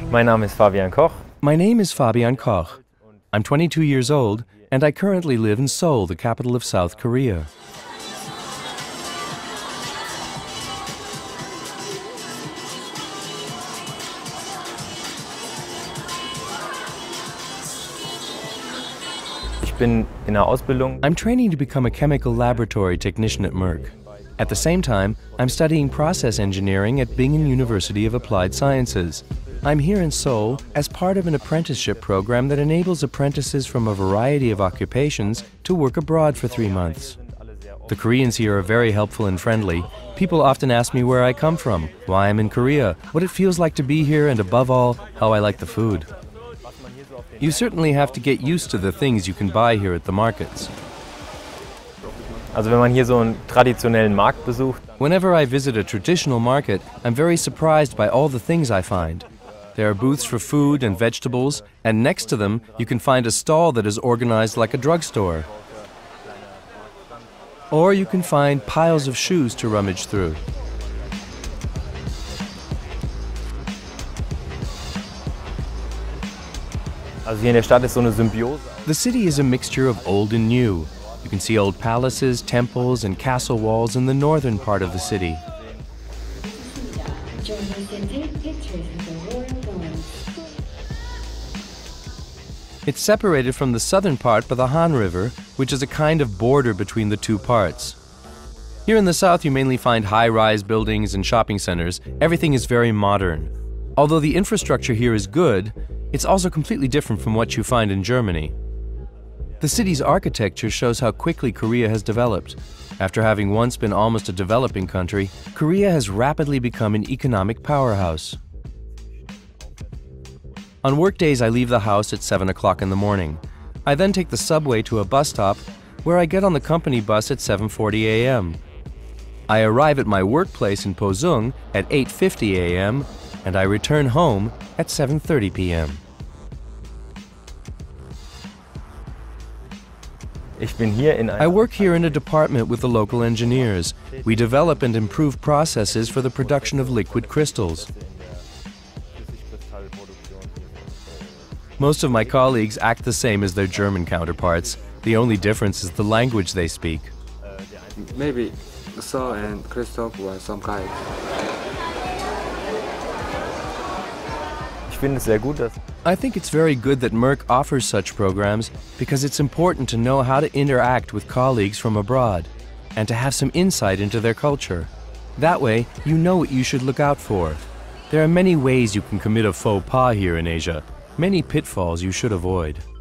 Mein Name ist Fabian Koch. My name is Fabian Koch. I'm 22 years old, and I currently live in Seoul, the capital of South Korea. I'm training to become a chemical laboratory technician at Merck. At the same time, I'm studying process engineering at Bingen University of Applied Sciences. I'm here in Seoul as part of an apprenticeship program that enables apprentices from a variety of occupations to work abroad for 3 months. The Koreans here are very helpful and friendly. People often ask me where I come from, why I'm in Korea, what it feels like to be here, and above all, how I like the food. You certainly have to get used to the things you can buy here at the markets. Also wenn man hier so einen traditionellen Markt besucht, whenever I visit a traditional market, I'm very surprised by all the things I find. There are booths for food and vegetables, and next to them you can find a stall that is organized like a drugstore. Or you can find piles of shoes to rummage through. also hier in der Stadt ist so eine Symbiose. The city is a mixture of old and new. You can see old palaces, temples, and castle walls in the northern part of the city. It's separated from the southern part by the Han River, which is a kind of border between the two parts. Here in the south you mainly find high-rise buildings and shopping centers. Everything is very modern. Although the infrastructure here is good, it's also completely different from what you find in Germany. The city's architecture shows how quickly Korea has developed. After having once been almost a developing country, Korea has rapidly become an economic powerhouse. On work days, I leave the house at 7 o'clock in the morning. I then take the subway to a bus stop, where I get on the company bus at 7:40 a.m. I arrive at my workplace in Posung at 8:50 a.m., and I return home at 7:30 p.m. I work here in a department with the local engineers. We develop and improve processes for the production of liquid crystals. Most of my colleagues act the same as their German counterparts. The only difference is the language they speak. Maybe Saul and Christoph were some guys. I think it's very good that Merck offers such programs because it's important to know how to interact with colleagues from abroad and to have some insight into their culture. That way, you know what you should look out for. There are many ways you can commit a faux pas here in Asia, many pitfalls you should avoid.